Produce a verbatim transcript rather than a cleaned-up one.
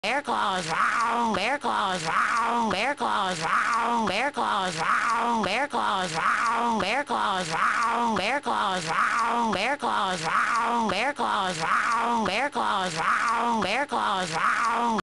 Bear claws round, bear claws round, bear claws round, bear claws round, bear claws round, bear claws round, bear claws round, bear claws round, bear claws round, bear claws round, bear claws round.